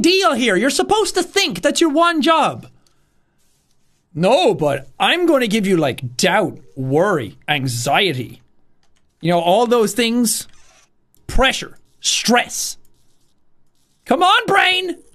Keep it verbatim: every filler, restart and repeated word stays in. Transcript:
deal here. You're supposed to think that's your one job. No, but I'm going to give you, like, doubt, worry, anxiety. You know, all those things. Pressure. Stress. Come on, brain!